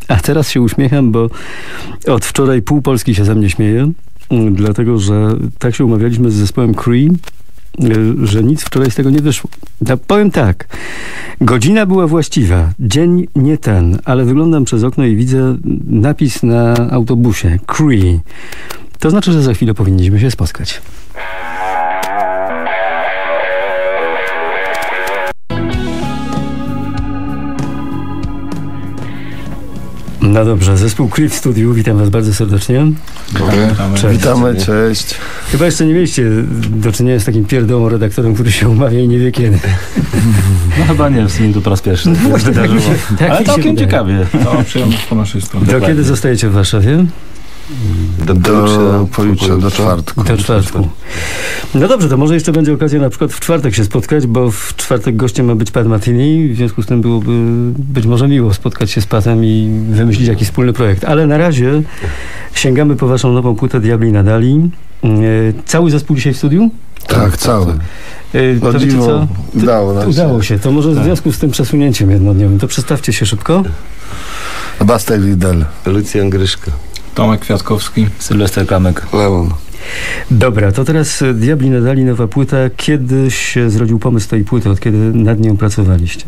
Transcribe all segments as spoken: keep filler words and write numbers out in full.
A teraz się uśmiecham, bo od wczoraj pół Polski się ze mnie śmieje, dlatego że tak się umawialiśmy z zespołem Cree, że nic wczoraj z tego nie wyszło. No, powiem tak, godzina była właściwa, dzień nie ten, ale wyglądam przez okno i widzę napis na autobusie Cree. To znaczy, że za chwilę powinniśmy się spotkać. No dobrze, zespół Cree w studiu. Witam was bardzo serdecznie. Witamy. Cześć. Witamy, cześć. Chyba jeszcze nie mieliście do czynienia z takim pierdołą redaktorem, który się umawia i nie wie kiedy. No chyba nie, w sumie to po raz pierwszy. No właśnie, tak mi się, tak ale całkiem ciekawie. No, przyjemność po naszej stronie. Do kiedy zostajecie w Warszawie? Do, do pojutrze, do czwartku. Do czwartku. No dobrze, to może jeszcze będzie okazja na przykład w czwartek się spotkać, bo w czwartek gościem ma być Pat Metheny, w związku z tym byłoby być może miło spotkać się z Patem i wymyślić jakiś wspólny projekt. Ale na razie sięgamy po waszą nową płytę Diabli Nadali. Cały zespół dzisiaj w studiu? Tak, cały. To wiecie co? Udało nam się. Udało się. To może w związku z tym przesunięciem jednodniowym, to przedstawcie się szybko. Bastek Lidl. Lucjan Gryszka. Tomek Kwiatkowski. Sylwester Klamek. Leon. Dobra, to teraz Diabli Nadali, nowa płyta. Kiedy się zrodził pomysł tej płyty? Od kiedy nad nią pracowaliście?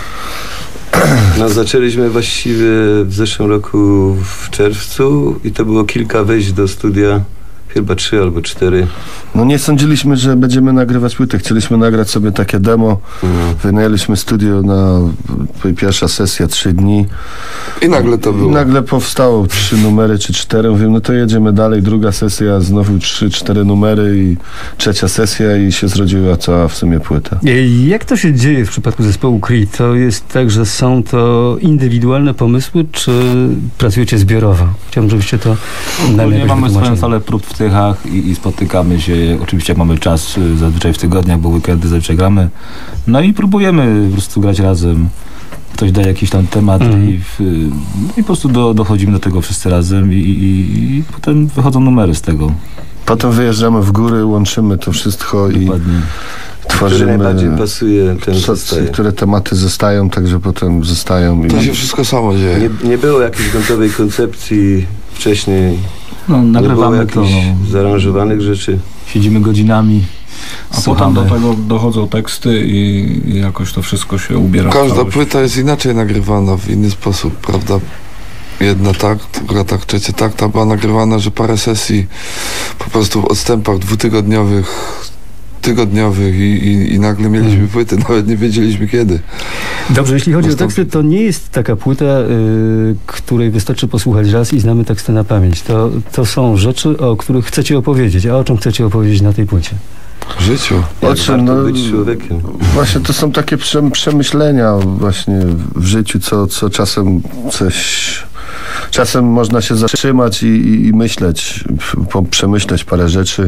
No, zaczęliśmy właściwie w zeszłym roku w czerwcu i to było kilka wejść do studia. Chyba trzy albo cztery. No nie sądziliśmy, że będziemy nagrywać płytę. Chcieliśmy nagrać sobie takie demo. Mm. Wynajęliśmy studio na pierwsza sesja, trzy dni. I nagle to było. I nagle powstało trzy numery czy cztery. Mówimy, no to jedziemy dalej. Druga sesja, znowu trzy, cztery numery i trzecia sesja i się zrodziła cała w sumie płyta. Jak to się dzieje w przypadku zespołu Cree? To jest tak, że są to indywidualne pomysły, czy pracujecie zbiorowo? Chciałbym, żebyście to nie mamy swoją salę prób w Tychach i, i spotykamy się, oczywiście jak mamy czas, zazwyczaj w tygodniach, bo weekendy zazwyczaj gramy. No i próbujemy po prostu grać razem. Ktoś daje jakiś tam temat mm. i, w, i po prostu do, dochodzimy do tego wszyscy razem i, i, i potem wychodzą numery z tego. Potem wyjeżdżamy w góry, łączymy to wszystko. Dokładnie. I tworzymy, który najbardziej pasuje, ten zostaje. Które tematy zostają, także potem zostają. To i... się wszystko samo dzieje. Nie, nie było jakiejś gotowej koncepcji wcześniej. No, nagrywamy nie było jakichś to, zaaranżowanych rzeczy. Siedzimy godzinami. A słuchamy. Potem do tego dochodzą teksty i, i jakoś to wszystko się ubiera. Każda płyta jest inaczej nagrywana, w inny sposób, prawda? Jedna tak, druga tak, trzecia tak. Ta była nagrywana, że parę sesji po prostu w odstępach dwutygodniowych, tygodniowych i, i, i nagle mieliśmy hmm. płyty, nawet nie wiedzieliśmy kiedy. Dobrze, jeśli chodzi o teksty, to nie jest taka płyta, y, której wystarczy posłuchać raz i znamy teksty na pamięć. To, to są rzeczy, o których chcecie opowiedzieć. A o czym chcecie opowiedzieć na tej płycie? W życiu. O czym, no, być człowiekiem. Właśnie to są takie prze, przemyślenia właśnie w życiu, co, co czasem coś... Czasem można się zatrzymać i, i, i myśleć, po, przemyśleć parę rzeczy.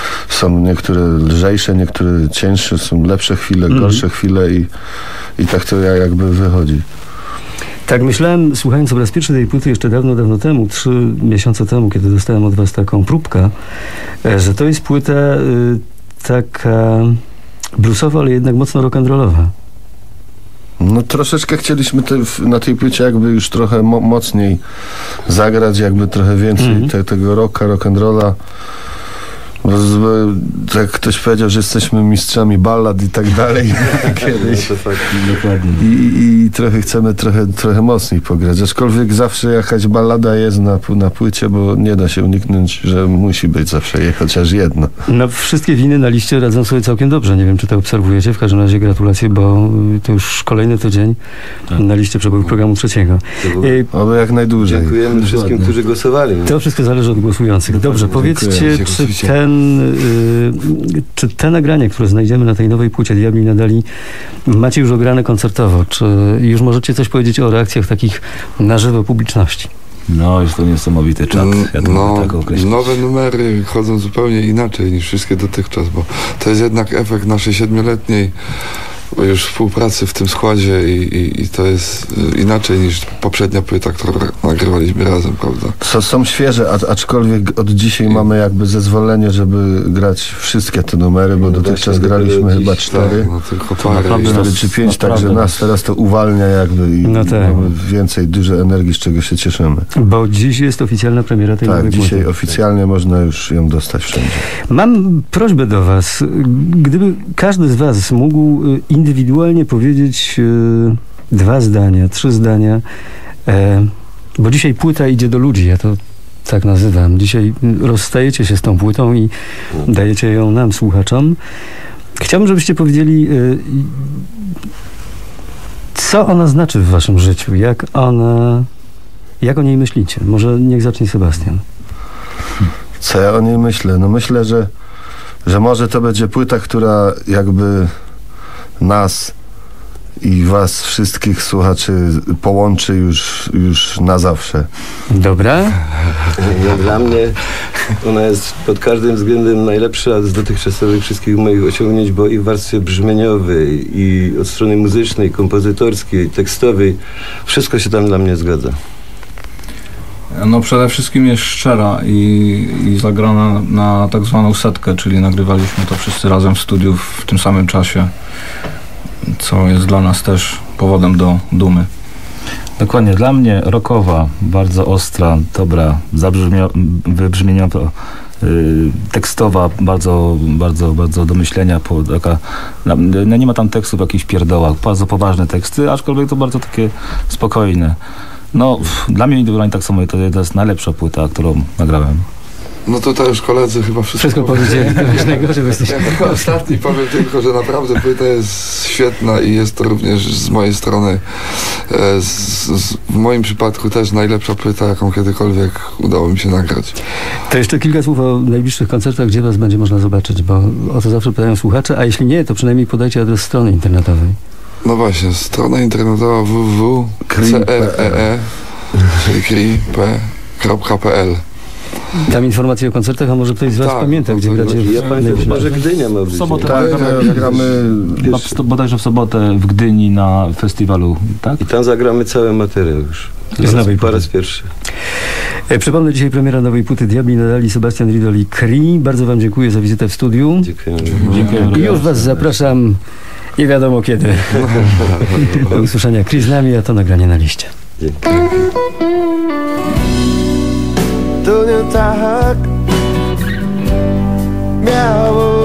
Są niektóre lżejsze, niektóre cięższe, są lepsze chwile, mm. gorsze chwile i, i tak to jakby wychodzi. Tak myślałem, słuchając po raz pierwszy tej płyty jeszcze dawno, dawno temu, trzy miesiące temu, kiedy dostałem od was taką próbkę, że to jest płyta y, taka bluesowa, ale jednak mocno rock'n'rollowa. No troszeczkę chcieliśmy te, na tej płycie jakby już trochę mo mocniej zagrać, jakby trochę więcej mm -hmm. te, tego rocka, rock'n'rolla. Tak ktoś powiedział, że jesteśmy mistrzami ballad i tak dalej kiedyś. I, i trochę chcemy trochę, trochę mocniej pograć. Aczkolwiek zawsze jakaś ballada jest na, na płycie, bo nie da się uniknąć, że musi być zawsze je, chociaż jedno. No wszystkie winy na liście radzą sobie całkiem dobrze. Nie wiem, czy to obserwujecie. W każdym razie gratulacje, bo to już kolejny tydzień tak. na liście przebojów programu trzeciego. Oby jak najdłużej. Dziękujemy wszystkim, którzy głosowali. To wszystko zależy od głosujących. Dobrze, powiedzcie, czy ten, y, czy te nagrania, które znajdziemy na tej nowej płycie Diabli Nadali, macie już ograne koncertowo? Czy już możecie coś powiedzieć o reakcjach takich na żywo publiczności? No, jest to niesamowity czat. Ja to no, tak nowe numery chodzą zupełnie inaczej niż wszystkie dotychczas, bo to jest jednak efekt naszej siedmioletniej już współpracy w tym składzie i, i, i to jest inaczej niż poprzednia płyta, którą nagrywaliśmy razem, prawda? Co są świeże, a, aczkolwiek od dzisiaj mamy jakby zezwolenie, żeby grać wszystkie te numery, bo No dotychczas właśnie, graliśmy dziś, chyba cztery. Tak, no tylko parę. cztery czy pięć, także nas teraz to uwalnia jakby i No tak. mamy więcej, dużo energii, z czego się cieszymy. Bo dziś jest oficjalna premiera tej Tak, nowej płyty. dzisiaj oficjalnie można już ją dostać wszędzie. Mam prośbę do was. Gdyby każdy z was mógł y, indywidualnie powiedzieć y, dwa zdania, trzy zdania, e, bo dzisiaj płyta idzie do ludzi, ja to tak nazywam. Dzisiaj rozstajecie się z tą płytą i dajecie ją nam, słuchaczom. Chciałbym, żebyście powiedzieli, y, co ona znaczy w waszym życiu, jak ona, jak o niej myślicie. Może niech zacznie Sebastian. Co ja o niej myślę? No myślę, że, że może to będzie płyta, która jakby nas i was wszystkich słuchaczy połączy już, już na zawsze. Dobra. No, dla mnie ona jest pod każdym względem najlepsza z dotychczasowych wszystkich moich osiągnięć, bo i w warstwie brzmieniowej, i od strony muzycznej, kompozytorskiej, tekstowej, wszystko się tam dla mnie zgadza. No przede wszystkim jest szczera i, i zagrana na tak zwaną setkę, czyli nagrywaliśmy to wszyscy razem w studiu w tym samym czasie, co jest dla nas też powodem do dumy. Dokładnie, dla mnie rockowa, bardzo ostra, dobra, zabrzmio, wybrzmieniowa, yy, tekstowa, bardzo, bardzo, bardzo do myślenia, po, taka, no nie ma tam tekstów w jakichś pierdołach, bardzo poważne teksty, aczkolwiek to bardzo takie spokojne. No, pff, dla mnie indywidualnie tak samo, to, to jest najlepsza płyta, którą nagrałem. No tutaj już koledzy chyba wszystko, Wszystko powiedzieli ważnego, żeby jesteś... Ja jako ostatni powiem tylko, że naprawdę płyta jest świetna i jest to również z mojej strony, e, z, z, w moim przypadku też najlepsza płyta, jaką kiedykolwiek udało mi się nagrać. To jeszcze kilka słów o najbliższych koncertach, gdzie was będzie można zobaczyć, bo o to zawsze pytają słuchacze, a jeśli nie, to przynajmniej podajcie adres strony internetowej. No właśnie, strona internetowa w w w kropka c r e e czyli kri kropka p l. Tam informacje o koncertach, a może ktoś z was Tak, pamięta, gdzie no to gracie w Ja pamiętam, najbliższym chyba, że Gdynia ma być. W sobotę nie? Tak, no, gramy... Chyba w, bodajże w sobotę w Gdyni na festiwalu, tak? I tam zagramy cały materiał już. Z nowej Po raz płyty. pierwszy. E, Przypomnę, dzisiaj premiera nowej płyty Diabli Nadali, Sebastian Riedel i Kri. Bardzo wam dziękuję za wizytę w studiu. Dziękujemy. Dziękuję. I już was zapraszam, nie wiadomo kiedy. Do usłyszenia. Kri z nami, a to nagranie na liście. Dzięki. To nie tak miało